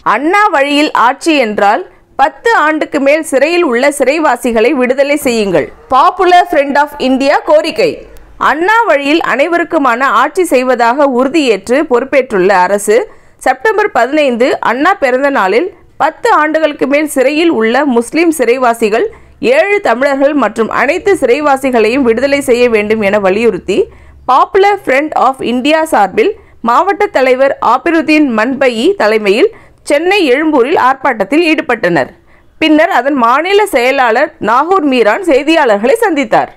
அண்ணா வழியில் ஆட்சி என்றால் 10 ஆண்டுக்கு மேல் சிறையில் உள்ள சிறைவாசிகளை விடுதலை செய்யுங்கள். பாப்புலர் ஃப்ரண்ட் ஆஃப் இந்தியா கோரிக்கை. அண்ணா வழியில் அனைவருக்குமான ஆட்சி செய்வதாக உறுதியேற்று பொறுப்பேற்றுள்ள அரசு செப்டம்பர் 15 அண்ணா பிறந்த நாளில் 10 ஆண்டுகளுக்கு மேல் சிறையில் உள்ள முஸ்லிம் சிறைவாசிகள் 7 தமிழர்கள் மற்றும் அனைத்து சிறைவாசிகளையும் விடுதலை செய்ய வேண்டும் என வலியுறுத்தி பாப்புலர் ஃப்ரண்ட் ஆஃப் இந்தியா சார்பில் மாவட்ட தலைவர் ஆபிருதீன் மன்பயி தலைமையில் சென்னை எழும்பூரில் ஆர்ப்பாட்டத்தில் ஈடுபட்டனர். பின்னர் அதன் மாநில செயலாளர் நாகூர் மீரான் செய்தியாளர்களை சந்தித்தார்.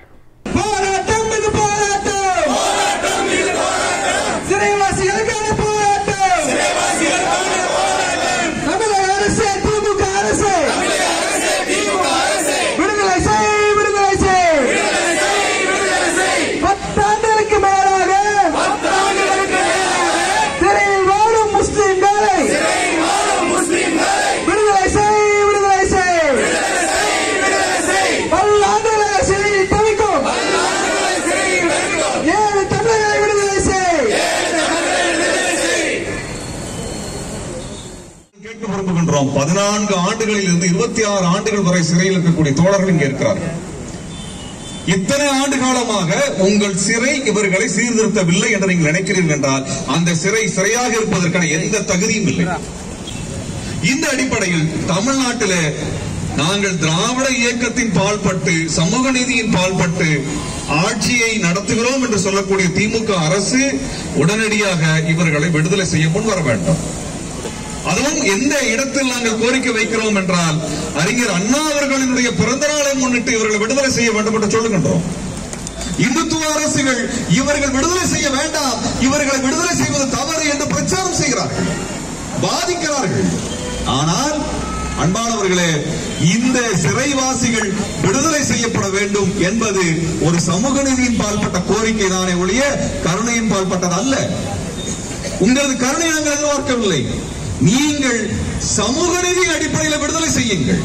கேட்க விரும்புகின்றோம். 14 ஆண்டுகளில் இருந்து 26 ஆண்டுகள் வரை சிறையில் இருக்கக்கூடிய தோழர்கள் இங்கே இருக்கிறார்கள். இத்தனை ஆண்டு காலமாக உங்கள் சிறை இவர்களை சீர்திருத்தவில்லை என்று நீங்கள் நினைக்கிறீர்கள் என்றால் அந்த சிறையாக இருப்பதற்கான எந்த தகுதியும் இல்லை. இந்த அடிப்படையில் தமிழ்நாட்டில் நாங்கள் திராவிட இயக்கத்தின் பால்பட்டு சமூக நீதியின் பால்பட்டு ஆட்சியை நடத்துகிறோம் என்று சொல்லக்கூடிய திமுக அரசு உடனடியாக இவர்களை விடுதலை செய்ய முன் வர வேண்டும். அதுவும் எந்த இடத்தில் நாங்கள் கோரிக்கை வைக்கிறோம் என்றால் அறிஞர் அண்ணா அவர்களினுடைய பிறந்த நாளை முன்னிட்டு இவர்களை விடுதலை செய்ய வேண்டும் என்று சொல்லுகின்றோம். இந்துத்துவ அரசுகள் இவர்கள் விடுதலை செய்ய வேண்டாம், இவர்களை விடுதலை செய்வது தவறு என்று பிரச்சாரம் செய்கிறார்கள், பாதிக்கிறார்கள். ஆனால் அன்பானவர்களே, இந்த சிறைவாசிகள் விடுதலை செய்யப்பட வேண்டும் என்பது ஒரு சமூக நீதியின் பால்பட்ட கோரிக்கை தானே ஒழிய கருணையின் பால்பட்டது அல்ல. உங்களது கருணை நாங்கள் எதிர்பார்க்கவில்லை. நீங்கள் சமூக நீதியின் அடிப்படையில் விடுதலை செய்யுங்கள்,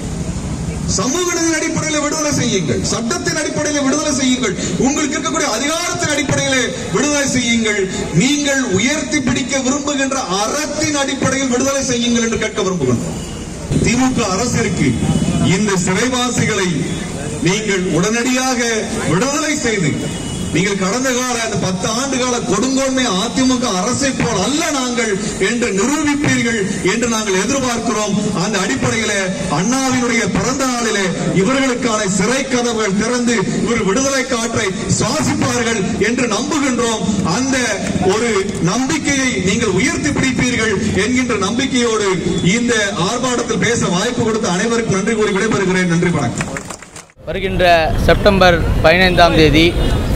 சமூக நீதியின் அடிப்படையில் விடுதலை செய்யுங்கள், சட்டத்தின் அடிப்படையில் விடுதலை செய்யுங்கள், உங்களுக்கு இருக்கக்கூடிய அதிகாரத்தின் அடிப்படையில் விடுதலை செய்யுங்கள், நீங்கள் உயர்த்தி பிடிக்க விரும்புகின்ற அறத்தின் அடிப்படையில் விடுதலை செய்யுங்கள் என்று கேட்க விரும்புகின்றோம். திமுக அரசிற்கு இந்த சிறைவாசிகளை நீங்கள் உடனடியாக விடுதலை செய்து நீங்கள் கடந்த கால அந்த 10 ஆண்டு கால கொடுங்கோன்மை அதிமுக அரசை போல் அல்ல நாங்கள் என்று நிரூபிப்பீர்கள் என்று நாங்கள் எதிர்பார்க்கிறோம். அந்த அடிப்படையில் அண்ணாவினுடைய பிறந்த நாளிலே இவர்களுக்கான சிறை கதவுகள் திறந்து இவர் விடுதலை காற்றை சுவாசிப்பார்கள் என்று நம்புகின்றோம். அந்த ஒரு நம்பிக்கையை நீங்கள் உயர்த்தி பிடிப்பீர்கள் என்கின்ற நம்பிக்கையோடு இந்த ஆர்ப்பாட்டத்தில் பேச வாய்ப்பு கொடுத்த அனைவருக்கும் நன்றி கூறி விடைபெறுகிறேன். நன்றி, வணக்கம். வருகின்ற செப்டம்பர் 15ஆம் தேதி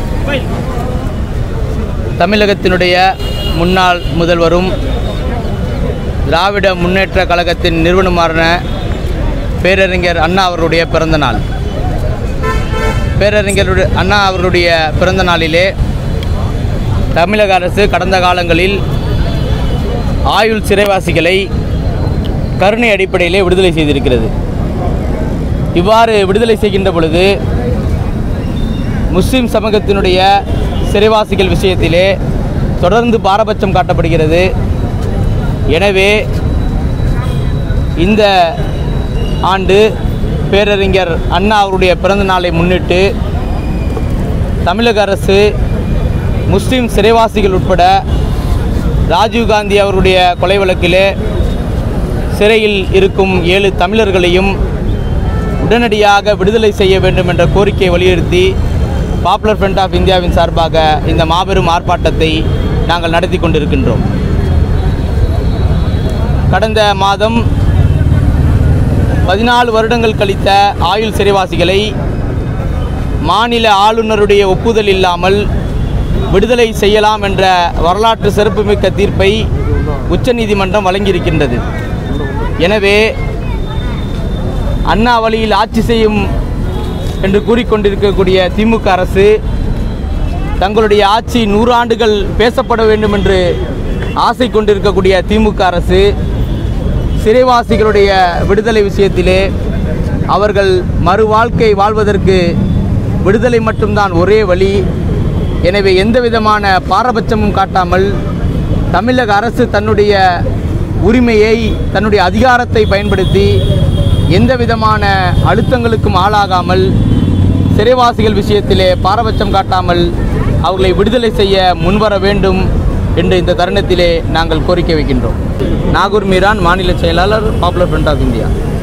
தமிழகத்தினுடைய முன்னாள் முதல்வரும் திராவிட முன்னேற்ற கழகத்தின் நிறுவனமான பேரறிஞர் அண்ணா அவர்களுடைய பிறந்த நாள். பேரறிஞர் அண்ணா அவர்களுடைய பிறந்த நாளிலே தமிழக அரசு கடந்த காலங்களில் ஆயுள் சிறைவாசிகளை கருணை அடிப்படையிலே விடுதலை செய்திருக்கிறது. இவ்வாறு விடுதலை செய்கின்ற பொழுது முஸ்லிம் சமூகத்தினுடைய சிறைவாசிகள் விஷயத்திலே தொடர்ந்து பாரபட்சம் காட்டப்படுகிறது. எனவே இந்த ஆண்டு பேரறிஞர் அண்ணா அவருடைய பிறந்த நாளை முன்னிட்டு தமிழக அரசு முஸ்லிம் சிறைவாசிகள் உட்பட ராஜீவ்காந்தி அவருடைய கொலை வழக்கிலே சிறையில் இருக்கும் 7 தமிழர்களையும் உடனடியாக விடுதலை செய்ய வேண்டும் என்ற கோரிக்கையை வலியுறுத்தி பாப்புலர் ஃப்ரண்ட் ஆஃப் இந்தியாவின் சார்பாக இந்த மாபெரும் ஆர்ப்பாட்டத்தை நாங்கள் நடத்தி கொண்டிருக்கின்றோம். கடந்த மாதம் 14 வருடங்கள் கழித்த ஆயுள் சிறைவாசிகளை மாநில ஆளுநருடைய ஒப்புதல் இல்லாமல் விடுதலை செய்யலாம் என்ற வரலாற்று சிறப்புமிக்க தீர்ப்பை உச்சநீதிமன்றம் வழங்கியிருக்கின்றது. எனவே அண்ணா வழியில் ஆட்சி செய்யும் என்று கூறிக்கொண்டிருக்கக்கூடிய திமுக அரசு தங்களுடைய ஆட்சி 100 ஆண்டுகள் பேசப்பட வேண்டும் என்று ஆசை கொண்டிருக்கக்கூடிய திமுக அரசு சிறைவாசிகளுடைய விடுதலை விஷயத்திலே அவர்கள் மறு வாழ்க்கை வாழ்வதற்கு விடுதலை மட்டும்தான் ஒரே வழி. எனவே எந்த விதமான பாரபட்சமும் காட்டாமல் தமிழக அரசு தன்னுடைய உரிமையை, தன்னுடைய அதிகாரத்தை பயன்படுத்தி எந்த விதமான அழுத்தங்களுக்கும் ஆளாகாமல், சிறைவாசிகள் விஷயத்திலே பாரபட்சம் காட்டாமல் அவர்களை விடுதலை செய்ய முன்வர வேண்டும் என்று இந்த தருணத்திலே நாங்கள் கோரிக்கை வைக்கின்றோம். நாகூர் மீரான், மாநில செயலாளர், பாப்புலர் ஃப்ரண்ட் ஆஃப் இந்தியா.